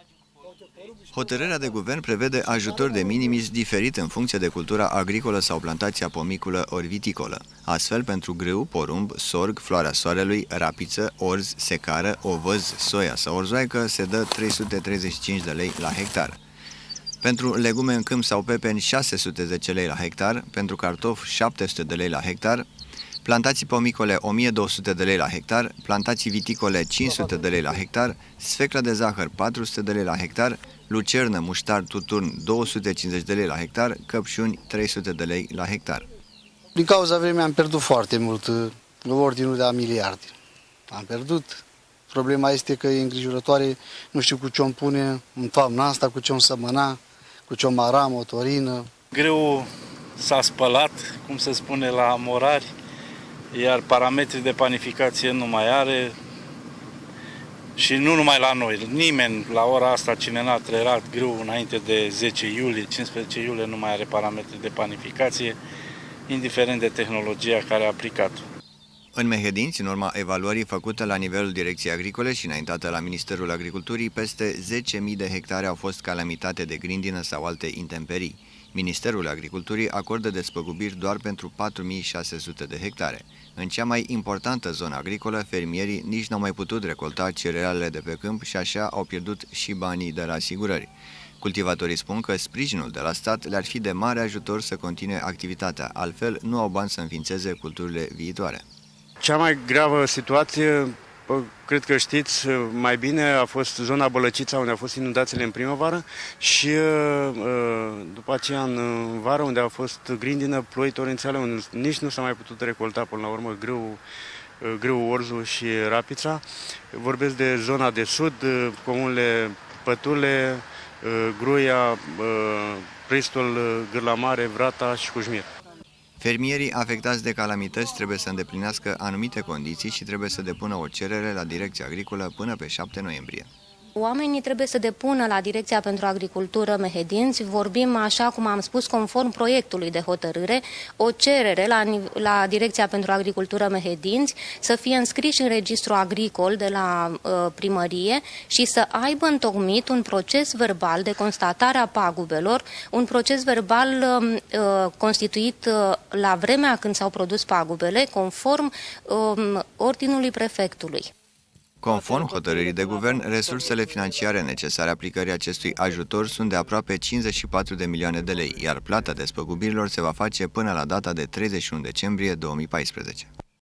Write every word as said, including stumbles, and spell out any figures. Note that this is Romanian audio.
Hotărârea de guvern prevede ajutor de minimis diferit în funcție de cultura agricolă sau plantația pomiculă ori viticolă. Astfel, pentru grâu, porumb, sorg, floarea soarelui, rapiță, orz, secară, ovăz, soia sau orzoaică se dă trei sute treizeci și cinci de lei la hectar. Pentru legume în câmp sau pepeni șase sute zece lei la hectar, pentru cartofi șapte sute de lei la hectar, plantații pomicole o mie două sute de lei la hectar, plantații viticole cinci sute de lei la hectar, sfeclă de zahăr patru sute de lei la hectar, lucernă, muștar, tuturn două sute cincizeci de lei la hectar, căpșuni trei sute de lei la hectar. Din cauza vremii am pierdut foarte mult, în ordinul de a miliarde. Am pierdut. Problema este că e îngrijorătoare, nu știu cu ce-o pune în toamna asta, cu ce-o sămăna, cu ce-o mara, motorină. Greul s-a spălat, cum se spune la morari, iar parametrii de panificație nu mai are. Și nu numai la noi, nimeni la ora asta, cine n-a trăirat grâu înainte de zece iulie, cincisprezece iulie, nu mai are parametri de panificație, indiferent de tehnologia care a aplicat-o. În Mehedinți, în urma evaluării făcute la nivelul Direcției Agricole și înaintată la Ministerul Agriculturii, peste zece mii de hectare au fost calamitate de grindină sau alte intemperii. Ministerul Agriculturii acordă despăgubiri doar pentru patru mii șase sute de hectare. În cea mai importantă zonă agricolă, fermierii nici n-au mai putut recolta cerealele de pe câmp și așa au pierdut și banii de la asigurări. Cultivatorii spun că sprijinul de la stat le-ar fi de mare ajutor să continue activitatea, altfel nu au bani să înființeze culturile viitoare. Cea mai gravă situație, cred că știți mai bine, a fost zona Bălăcița, unde au fost inundațiile în primăvară și după aceea în vară, unde a fost grindină, ploi torențiale, unde nici nu s-a mai putut recolta până la urmă grâu, grâu, orzul și rapița. Vorbesc de zona de sud, comunele Pătule, Gruia, Pristol, Gârla Mare, Vrata și Cujmir. Fermierii afectați de calamități trebuie să îndeplinească anumite condiții și trebuie să depună o cerere la Direcția Agricolă până pe șapte noiembrie. Oamenii trebuie să depună la Direcția pentru Agricultură Mehedinți, vorbim așa cum am spus, conform proiectului de hotărâre, o cerere la, la Direcția pentru Agricultură Mehedinți să fie înscriși în registru agricol de la uh, primărie și să aibă întocmit un proces verbal de constatare a pagubelor, un proces verbal uh, constituit uh, la vremea când s-au produs pagubele, conform uh, ordinului prefectului. Conform hotărârii de guvern, resursele financiare necesare aplicării acestui ajutor sunt de aproape cincizeci și patru de milioane de lei, iar plata despăgubirilor se va face până la data de treizeci și unu decembrie două mii paisprezece.